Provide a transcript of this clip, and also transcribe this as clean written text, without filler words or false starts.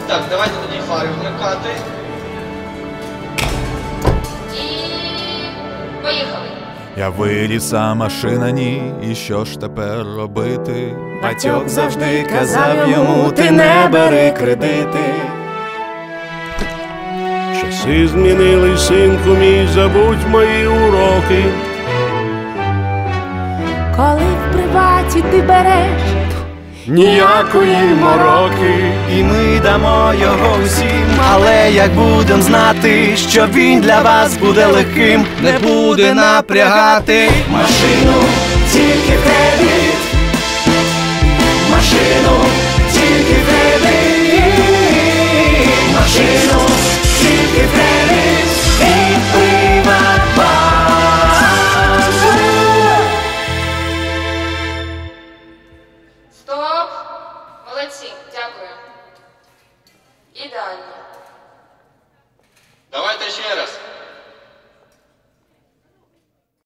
Так, давайте тоді фари вмикати. І поїхали. Я виліз, а машина ні, і що ж тепер робити? Батьок завжди казав йому, ти не бери кредити. Часи змінили, синку мій, забудь мої уроки. Коли в приваті ти береш Ніякої мороки, І ми дамо його всім, але як будем знати, що він для вас буде легким, не буде напрягати. Машину тільки в кредит, машину тільки в кредит, машину тільки в кредит від Приватбанку. Стоп! Молодці, дякую. Ідеально. Давайте ще раз.